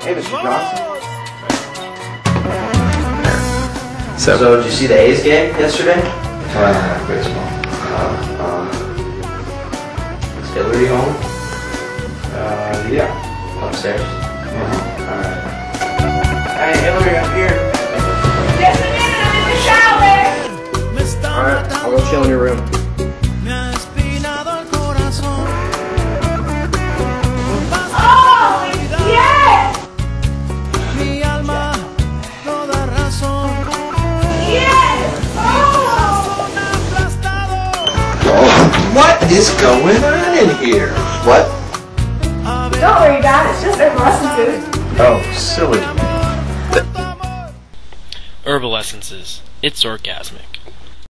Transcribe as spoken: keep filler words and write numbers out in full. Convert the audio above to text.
Hey, Mister Johnson. So, So, did you see the A's game yesterday? Uh, baseball. Uh, um, is Hillary home? Uh, yeah. Upstairs? Uh-huh. Alright. Hey, Hillary, up here. Just a minute, I'm in the shower! alright, I'll go chill in your room. Oh, yes! Yes! Oh! What is going on in here? What? Don't worry, Dad. It's just herbal essences. Oh, silly. Herbal Essences. It's orgasmic.